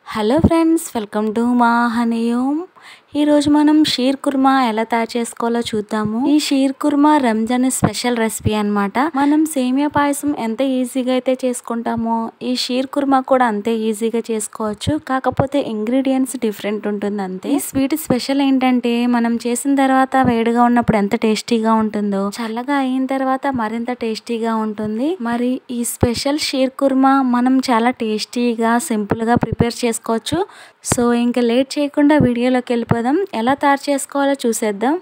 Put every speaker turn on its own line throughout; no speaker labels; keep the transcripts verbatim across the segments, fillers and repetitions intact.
Hello friends, welcome to మా honey home. ఈరోజు మనం షీర్ కుర్మా ఎలా తయారు చేసుకోవాలో చూద్దాము. ఈ షీర్ కుర్మా రంజాన్ స్పెషల్ రెసిపీ అన్నమాట. మనం సేమియా పాయసం ఎంత ఈజీగా అయితే చేసుకుంటామో ఈ షీర్ కుర్మా కూడా అంతే ఈజీగా చేసుకోవచ్చు. కాకపోతే ఇంగ్రీడియంట్స్ డిఫరెంట్ ఉంటుంది అంతే. ఈ స్వీట్ స్పెషల్ ఏంటంటే మనం చేసిన తర్వాత వేడిగా ఉన్నప్పుడు ఎంత టేస్టీగా ఉంటుందో చల్లగా అయిన తర్వాత మరింత టేస్టీగా ఉంటుంది. మరి ఈ స్పెషల్ షీర్ కుర్మా మనం చాలా టేస్టీగా సింపుల్ గా ప్రిపేర్ చేసుకోవచ్చు. సో ఇంకా లేట్ చేయకుండా వీడియోలోకి వెళ్ళిపోదాం. ఎలా తయారు చేసుకోవాలో చూసేద్దాం.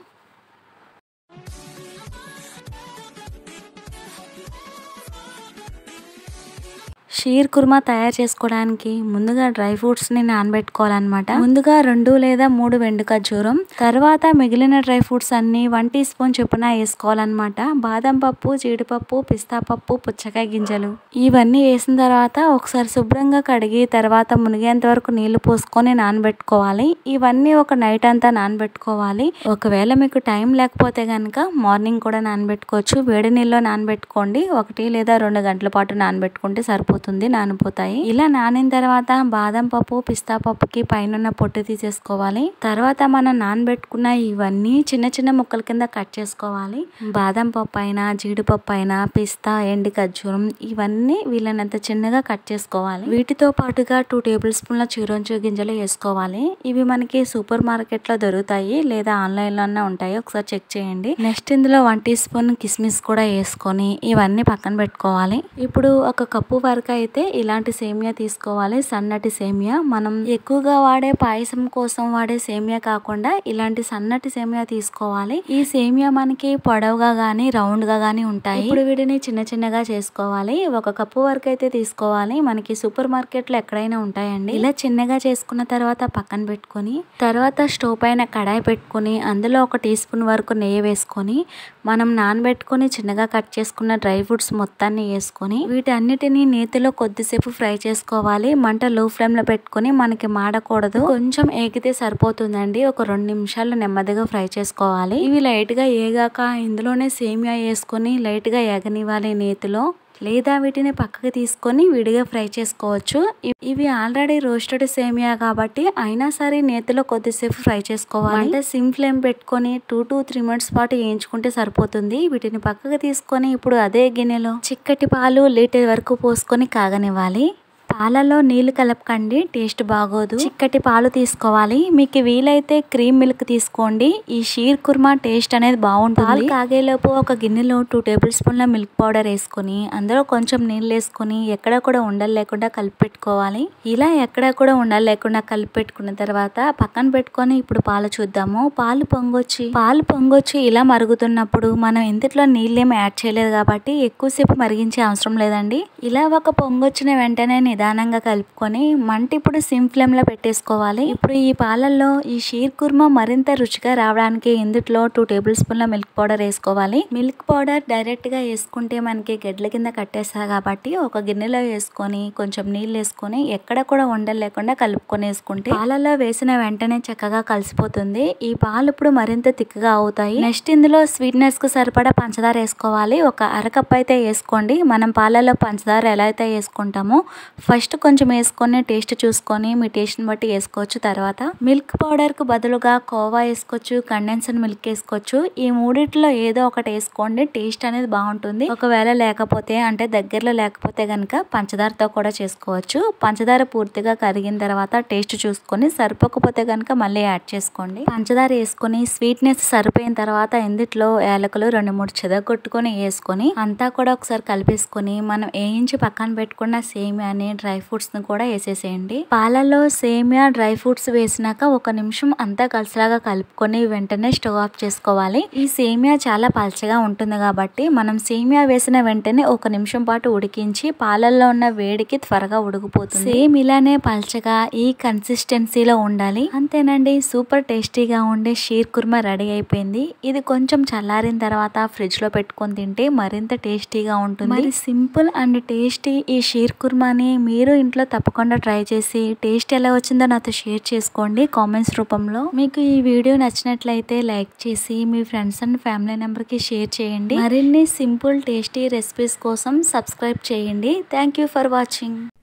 షీర్ కుర్మా తయారు చేసుకోవడానికి ముందుగా డ్రై ఫ్రూట్స్ ని నానబెట్టుకోవాలన్నమాట. ముందుగా రెండు లేదా మూడు వెండు ఖర్జూరం, తర్వాత మిగిలిన డ్రై ఫ్రూట్స్ అన్ని వన్ టీ స్పూన్ చొప్పున వేసుకోవాలన్నమాట. బాదం పప్పు, జీడిపప్పు, పిస్తా పప్పు, పుచ్చకాయ గింజలు ఇవన్నీ వేసిన తర్వాత ఒకసారి శుభ్రంగా కడిగి తర్వాత మునిగేంత వరకు నీళ్లు పోసుకొని నానబెట్టుకోవాలి. ఇవన్నీ ఒక నైట్ అంతా నానబెట్టుకోవాలి. ఒకవేళ మీకు టైం లేకపోతే కనుక మార్నింగ్ కూడా నానబెట్టుకోవచ్చు. వేడి నీళ్ళలో నానబెట్టుకోండి. ఒకటి లేదా రెండు గంటల పాటు నానబెట్టుకుంటే సరిపోతుంది, నానిపోతాయి. ఇలా నానిన తర్వాత బాదం పప్పు, పిస్తా పప్పుకి పైన పొట్టు తీసేసుకోవాలి. తర్వాత మనం నానబెట్టుకున్న ఇవన్నీ చిన్న చిన్న ముక్కల కింద కట్ చేసుకోవాలి. బాదం పప్పు అయినా, జీడిపప్పు అయినా, పిస్తా, ఎండి ఖర్జూరం ఇవన్నీ వీళ్ళనంత చిన్నగా కట్ చేసుకోవాలి. వీటితో పాటుగా టూ టేబుల్ స్పూన్ల చిరోంజి గింజలు వేసుకోవాలి. ఇవి మనకి సూపర్ మార్కెట్ లో దొరుకుతాయి లేదా ఆన్లైన్ లోనే ఉంటాయి, ఒకసారి చెక్ చేయండి. నెక్స్ట్ ఇందులో వన్ టీ స్పూన్ కిస్మిస్ కూడా వేసుకొని ఇవన్నీ పక్కన పెట్టుకోవాలి. ఇప్పుడు ఒక కప్పు వరకు అయితే ఇలాంటి సేమియా తీసుకోవాలి. సన్నటి సేమియా. మనం ఎక్కువగా వాడే పాయసం కోసం వాడే సేమియా కాకుండా ఇలాంటి సన్నటి సేమియా తీసుకోవాలి. ఈ సేమియా మనకి పొడవుగా గానీ రౌండ్ గా గానీ ఉంటాయి. ఇప్పుడు వీటిని చిన్న చిన్నగా చేసుకోవాలి. ఒక కప్పు వరకు అయితే తీసుకోవాలి. మనకి సూపర్ మార్కెట్ లో ఎక్కడైనా ఉంటాయండి. ఇలా చిన్నగా చేసుకున్న తర్వాత పక్కన పెట్టుకొని తర్వాత స్టవ్ పైన కడాయి పెట్టుకుని అందులో ఒక టీ స్పూన్ వరకు నెయ్యి వేసుకొని మనం నానబెట్టుకుని చిన్నగా కట్ చేసుకున్న డ్రై ఫ్రూట్స్ మొత్తాన్ని వేసుకొని వీటన్నిటిని నేతిలో కొద్దిసేపు ఫ్రై చేసుకోవాలి. మంట లో ఫ్లేమ్ లో పెట్టుకుని మనకి మాడకూడదు, కొంచెం ఏగితే సరిపోతుందండి. ఒక రెండు నిమిషాలు నెమ్మదిగా ఫ్రై చేసుకోవాలి. ఇవి లైట్ గా ఏగాక ఇందులోనే సేమియా వేసుకొని లైట్ గా ఏగనివ్వాలి నేతిలో, లేదా వీటిని పక్కకి తీసుకొని విడిగా ఫ్రై చేసుకోవచ్చు. ఇవి ఆల్రెడీ రోస్టెడ్ సేమియా కాబట్టి అయినా సరే నేతిలో కొద్దిసేపు ఫ్రై చేసుకోవాలి. అంటే సిమ్ ఫ్లేమ్ పెట్టుకొని టూ టు త్రీ మినిట్స్ పాటు వేయించుకుంటే సరిపోతుంది. వీటిని పక్కకి తీసుకొని ఇప్పుడు అదే గిన్నెలో చిక్కటి పాలు లీటర్ వరకు పోసుకొని కాగనివ్వాలి. పాలలో నీళ్లు కలపకండి, టేస్ట్ బాగోదు. చిక్కటి పాలు తీసుకోవాలి. మీకు వీలైతే క్రీమ్ మిల్క్ తీసుకోండి. ఈ షీర్ కుర్మా టేస్ట్ అనేది బాగుంటుంది. పాలు కాగేలోపు ఒక గిన్నెలో టూ టేబుల్ స్పూన్ల మిల్క్ పౌడర్ వేసుకొని అందులో కొంచెం నీళ్ళు వేసుకొని ఎక్కడ కూడా ఉండలు లేకుండా కలిపి పెట్టుకోవాలి. ఇలా ఎక్కడ కూడా ఉండలు లేకుండా కలిపి పెట్టుకున్న తర్వాత పక్కన పెట్టుకొని ఇప్పుడు పాలు చూద్దాము. పాలు పొంగొచ్చి పాలు పొంగొచ్చి ఇలా మరుగుతున్నప్పుడు మనం ఇంతట్లో నీళ్ళేమి యాడ్ చేయలేదు కాబట్టి ఎక్కువసేపు మరిగించే అవసరం లేదండి. ఇలా ఒక పొంగొచ్చిన వెంటనే నిదానంగా కలుపుకొని మంట ఇప్పుడు సిమ్ ఫ్లేమ్ లో పెట్టేసుకోవాలి. ఇప్పుడు ఈ పాలల్లో ఈ షీర్ కుర్మా మరింత రుచిగా రావడానికి ఇందులో టూ టేబుల్ స్పూన్ల మిల్క్ పౌడర్ వేసుకోవాలి. మిల్క్ పౌడర్ డైరెక్ట్ గా వేసుకుంటే మనకి గడ్డల కింద కట్టేస్తారు కాబట్టి ఒక గిన్నెలో వేసుకొని కొంచెం నీళ్ళు వేసుకొని ఎక్కడ కూడా ఉండలు లేకుండా కలుపుకొని వేసుకుంటే పాలల్లో వేసిన వెంటనే చక్కగా కలిసిపోతుంది. ఈ పాలు ఇప్పుడు మరింత తిక్కగా అవుతాయి. నెక్స్ట్ ఇందులో స్వీట్నెస్ కు సరిపడా పంచదార వేసుకోవాలి. ఒక అరకప్ అయితే వేసుకోండి. మనం పాలలో పంచదార ఎలా అయితే వేసుకుంటామో ఫస్ట్ కొంచెం వేసుకొని టేస్ట్ చూసుకొని మీ టేస్ట్ని బట్టి వేసుకోవచ్చు. తర్వాత మిల్క్ పౌడర్ కు బదులుగా కోవా వేసుకోవచ్చు, కండెన్స్డ్ మిల్క్ వేసుకోవచ్చు. ఈ మూడిట్లో ఏదో ఒకటి వేసుకోండి, టేస్ట్ అనేది బాగుంటుంది. ఒకవేళ లేకపోతే అంటే దగ్గరలో లేకపోతే గనక పంచదారతో కూడా చేసుకోవచ్చు. పంచదార పూర్తిగా కరిగిన తర్వాత టేస్ట్ చూసుకొని సరిపోకపోతే గనక మళ్ళీ యాడ్ చేసుకోండి. పంచదార వేసుకొని స్వీట్నెస్ సరిపోయిన తర్వాత ఇందులో యాలకులు రెండు మూడు చెదగొట్టుకొని వేసుకొని అంతా కూడా ఒకసారి కలిపేసుకొని మనం వేయించి పక్కన పెట్టుకున్న సేమియాని డ్రై ఫ్రూట్స్ ని కూడా వేసేసేయండి. పాలలో సేమియా డ్రై ఫ్రూట్స్ వేసినాక ఒక నిమిషం అంతా కలిసిలాగా కలుపుకొని వెంటనే స్టవ్ ఆఫ్ చేసుకోవాలి. ఈ సేమియా చాలా పల్చగా ఉంటుంది కాబట్టి మనం సేమియా వేసిన వెంటనే ఒక నిమిషం పాటు ఉడికించి పాలల్లో ఉన్న వేడికి త్వరగా ఉడికిపోతుంది. సేమ్ ఇలానే పల్చగా ఈ కన్సిస్టెన్సీలో ఉండాలి. అంతేనండి, సూపర్ టేస్టీగా ఉండే షీర్ కుర్మా రెడీ అయిపోయింది. ఇది కొంచెం చల్లారిన తర్వాత ఫ్రిడ్జ్ లో పెట్టుకొని తింటే మరింత టేస్టీగా ఉంటుంది. మరి సింపుల్ అండ్ టేస్టీ ఈ షీర్ కుర్మాని మీరు ఇంట్లో తప్పకుండా ట్రై చేసి టేస్ట్ ఎలా వచ్చిందో నాతో షేర్ చేసుకోండి కామెంట్స్ రూపంలో. మీకు ఈ వీడియో నచ్చినట్లయితే లైక్ చేసి మీ ఫ్రెండ్స్ అండ్ ఫ్యామిలీ మెంబర్కి షేర్ చేయండి. మరిన్ని సింపుల్ టేస్టీ రెసిపీస్ కోసం సబ్స్క్రైబ్ చేయండి. Thank you for watching.